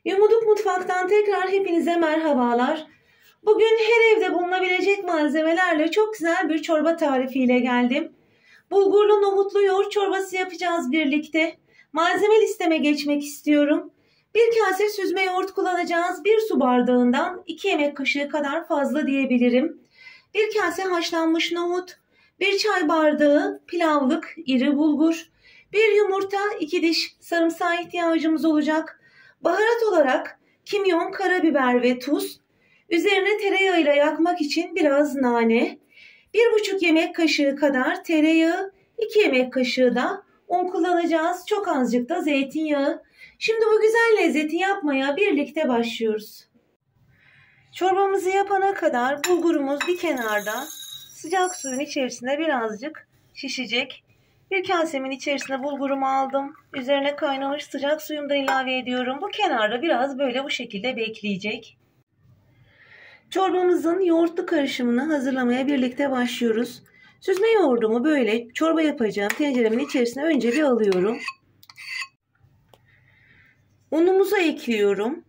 Yumuduk Mutfak'tan tekrar hepinize merhabalar. Bugün her evde bulunabilecek malzemelerle çok güzel bir çorba tarifiyle geldim. Bulgurlu nohutlu yoğurt çorbası yapacağız birlikte. Malzeme listeme geçmek istiyorum. Bir kase süzme yoğurt kullanacağız. 1 su bardağından 2 yemek kaşığı kadar fazla diyebilirim. 1 kase haşlanmış nohut, 1 çay bardağı pilavlık iri bulgur, 1 yumurta, 2 diş sarımsağa ihtiyacımız olacak. Baharat olarak kimyon, karabiber ve tuz. Üzerine tereyağıyla yakmak için biraz nane. 1,5 yemek kaşığı kadar tereyağı, 2 yemek kaşığı da un kullanacağız. Çok azıcık da zeytinyağı. Şimdi bu güzel lezzeti yapmaya birlikte başlıyoruz. Çorbamızı yapana kadar bulgurumuz bir kenarda sıcak suyun içerisinde birazcık şişecek. Bir kasemin içerisine bulgurumu aldım. Üzerine kaynamış sıcak suyumu da ilave ediyorum. Bu kenarda biraz böyle bu şekilde bekleyecek. Çorbamızın yoğurtlu karışımını hazırlamaya birlikte başlıyoruz. Süzme yoğurdumu böyle çorba yapacağım tenceremin içerisine önce bir alıyorum. Unumuzu ekliyorum.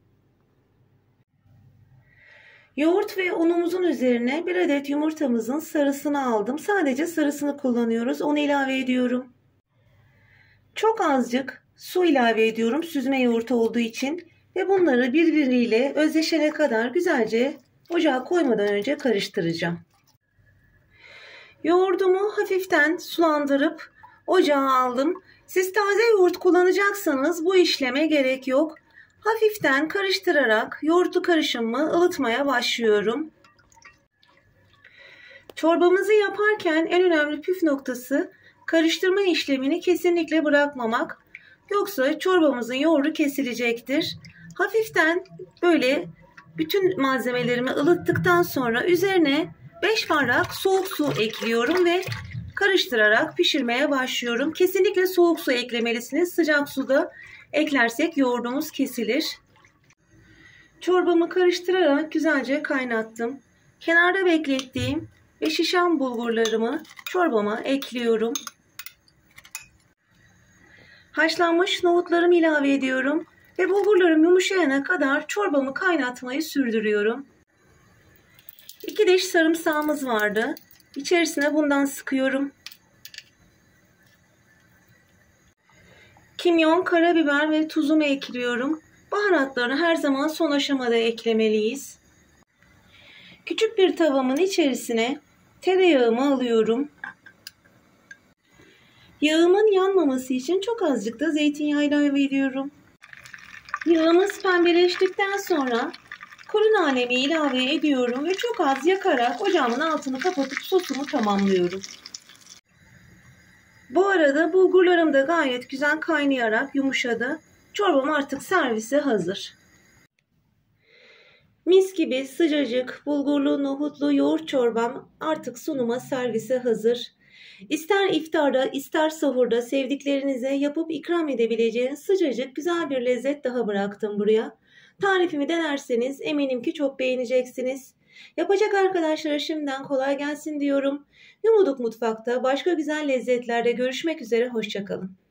Yoğurt ve unumuzun üzerine 1 adet yumurtamızın sarısını aldım. Sadece sarısını kullanıyoruz. Onu ilave ediyorum. Çok azıcık su ilave ediyorum süzme yoğurt olduğu için. Ve bunları birbiriyle özleşene kadar güzelce ocağa koymadan önce karıştıracağım. Yoğurdumu hafiften sulandırıp ocağa aldım. Siz taze yoğurt kullanacaksanız bu işleme gerek yok. Hafiften karıştırarak yoğurtlu karışımımı ılıtmaya başlıyorum. Çorbamızı yaparken en önemli püf noktası karıştırma işlemini kesinlikle bırakmamak. Yoksa çorbamızın yoğurdu kesilecektir. Hafiften böyle bütün malzemelerimi ılıttıktan sonra üzerine 5 bardak soğuk su ekliyorum ve karıştırarak pişirmeye başlıyorum. Kesinlikle soğuk su eklemelisiniz. Sıcak suda eklersek yoğurdumuz kesilir. Çorbamı karıştırarak güzelce kaynattım. Kenarda beklettiğim ve şişen bulgurlarımı çorbama ekliyorum. Haşlanmış nohutlarımı ilave ediyorum ve bulgurlarım yumuşayana kadar çorbamı kaynatmayı sürdürüyorum. 2 diş sarımsağımız vardı. İçerisine bundan sıkıyorum. Kimyon, karabiber ve tuzumu ekliyorum. Baharatlarını her zaman son aşamada eklemeliyiz. Küçük bir tavamın içerisine tereyağımı alıyorum. Yağımın yanmaması için çok azıcık da zeytinyağı ilave ediyorum. Yağımız pembeleştikten sonra kuru nanemi ilave ediyorum ve çok az yakarak ocağımın altını kapatıp sosumu tamamlıyorum. Bu arada bulgurlarım da gayet güzel kaynayarak yumuşadı. Çorbam artık servise hazır. Mis gibi sıcacık bulgurlu nohutlu yoğurt çorbam artık sunuma servise hazır. İster iftarda ister sahurda sevdiklerinize yapıp ikram edebileceğiniz sıcacık güzel bir lezzet daha bıraktım buraya. Tarifimi denerseniz eminim ki çok beğeneceksiniz. Yapacak arkadaşlara şimdiden kolay gelsin diyorum. Yumuduk Mutfak'ta başka güzel lezzetlerde görüşmek üzere. Hoşça kalın.